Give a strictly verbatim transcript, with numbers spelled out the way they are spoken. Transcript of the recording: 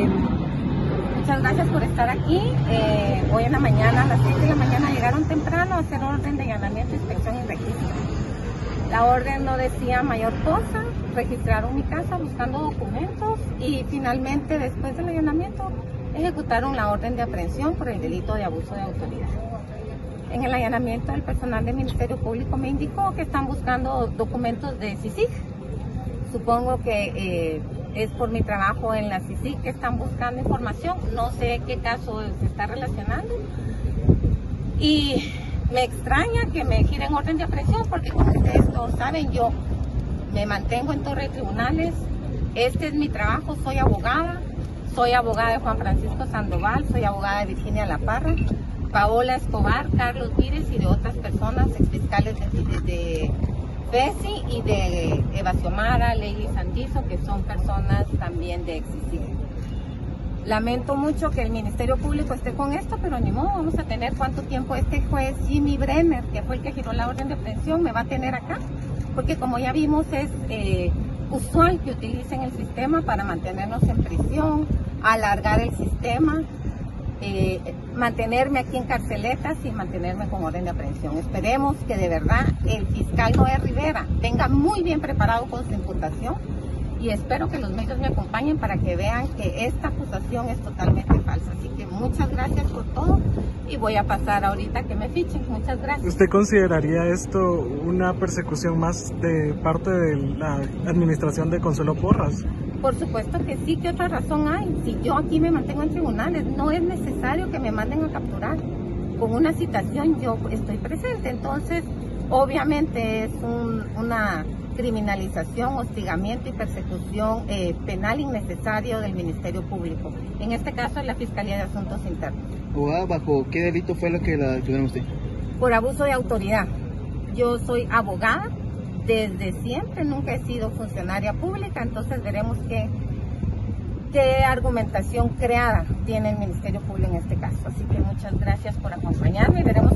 Eh, muchas gracias por estar aquí. Eh, hoy en la mañana, a las siete de la mañana, llegaron temprano a hacer orden de allanamiento, inspección y registro. La orden no decía mayor cosa, registraron mi casa buscando documentos y finalmente, después del allanamiento, ejecutaron la orden de aprehensión por el delito de abuso de autoridad. En el allanamiento, el personal del Ministerio Público me indicó que están buscando documentos de C I C I G. Supongo que eh, es por mi trabajo en la C I C I G que están buscando información. No sé qué caso se está relacionando. Y me extraña que me giren orden de aprehensión porque, como ustedes todos saben, yo me mantengo en torre de tribunales. Este es mi trabajo, soy abogada. Soy abogada de Juan Francisco Sandoval, soy abogada de Virginia La Parra, Paola Escobar, Carlos Vírez y de otras personas, exfiscales de, de, de F E S I y de Eva Xiomara, Lely Sandizo, que son personas también de Exisig. Lamento mucho que el Ministerio Público esté con esto, pero ni modo, vamos a tener cuánto tiempo este juez Jimmy Brenner, que fue el que giró la orden de aprehensión, me va a tener acá, porque como ya vimos es eh, usual que utilicen el sistema para mantenernos en prisión, alargar el sistema, eh, mantenerme aquí en carceletas y mantenerme con orden de aprehensión. Esperemos que de verdad el fiscal Noé Rivera venga muy bien preparado con su imputación y espero que los medios me acompañen para que vean que esta acusación es totalmente falsa. Así que muchas gracias por todo y voy a pasar ahorita que me fichen. Muchas gracias. ¿Usted consideraría esto una persecución más de parte de la administración de Consuelo Porras? Por supuesto que sí. ¿Qué otra razón hay? Si yo aquí me mantengo en tribunales, no es necesario que me manden a capturar. Con una citación yo estoy presente. Entonces, obviamente es un, una criminalización, hostigamiento y persecución eh, penal innecesario del Ministerio Público. En este caso es la Fiscalía de Asuntos Internos. Abogada, ¿bajo qué delito fue lo que la detuvieron usted? Por abuso de autoridad. Yo soy abogada desde siempre, nunca he sido funcionaria pública, entonces veremos qué, qué argumentación creada tiene el Ministerio Público en este caso. Así que muchas gracias por acompañarme y veremos